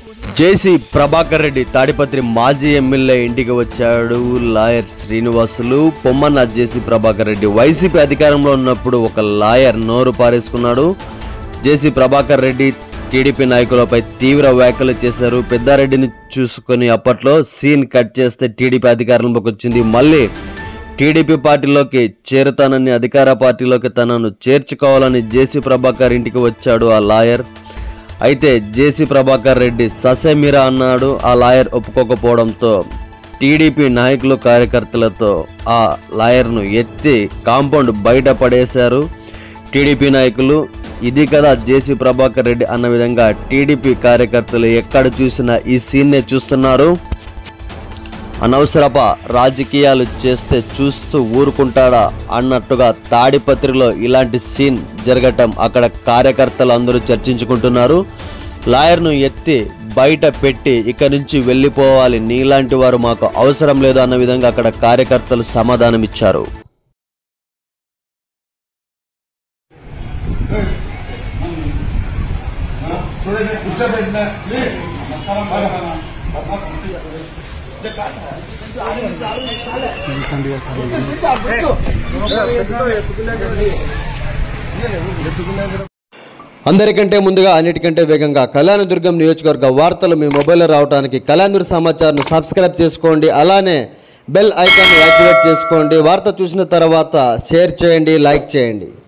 జేసీ ప్రభాకర్ రెడ్డి తాడిపత్రి మాజీ ఎమ్మెల్యే ఇంటికి వచ్చాడు లాయర్ శ్రీనివాసులు. పొమ్మన్న జేసీ ప్రభాకర్ రెడ్డి వైసీపీ అధికారంలో ఉన్నప్పుడు ఒక లాయర్ నోరు పారేసుకున్నాడు. జేసీ ప్రభాకర్ రెడ్డి టీడీపీ నాయకులపై తీవ్ర వ్యాఖ్యలు చేశారు. పెద్దారెడ్డిని చూసుకొని అప్పట్లో సీన్ కట్ చేస్తే టీడీపీ అధికారంలోకి వచ్చింది. మళ్ళీ టీడీపీ పార్టీలోకి చేరుతానని అధికార పార్టీలోకి తనను చేర్చుకోవాలని జేసీ ప్రభాకర్ ఇంటికి వచ్చాడు ఆ లాయర్. అయితే జేసీ ప్రభాకర్ రెడ్డి ససేమిరా అన్నాడు. ఆ లాయర్ ఒప్పుకోకపోవడంతో టీడీపీ నాయకులు కార్యకర్తలతో ఆ లాయర్ను ఎత్తి కాంపౌండ్ బయట పడేశారు టీడీపీ నాయకులు. ఇది కదా జేసీ ప్రభాకర్ రెడ్డి అన్న విధంగా టీడీపీ కార్యకర్తలు ఎక్కడ చూసినా ఈ సీన్నే చూస్తున్నారు. అనవసరప రాజకీయాలు చేస్తే చూస్తూ ఊరుకుంటాడా అన్నట్టుగా తాడిపత్రిలో ఇలాంటి సీన్ జరగటం అక్కడ కార్యకర్తలు అందరూ చర్చించుకుంటున్నారు. లాయర్ను ఎత్తి బయట పెట్టి ఇక నుంచి వెళ్ళిపోవాలి, నీలాంటి వారు మాకు అవసరం లేదు అన్న విధంగా అక్కడ కార్యకర్తలు సమాధానం ఇచ్చారు. అందరికంటే ముందుగా అన్నిటికంటే వేగంగా కళ్యాణదుర్గం నియోజకవర్గ వార్తలు మీ మొబైల్లో రావడానికి కళ్యాణదుర్గ సమాచారం సబ్స్క్రైబ్ చేసుకోండి. అలానే బెల్ ఐకాన్ యాక్టివేట్ చేసుకోండి. వార్త చూసిన తర్వాత షేర్ చేయండి, లైక్ చేయండి.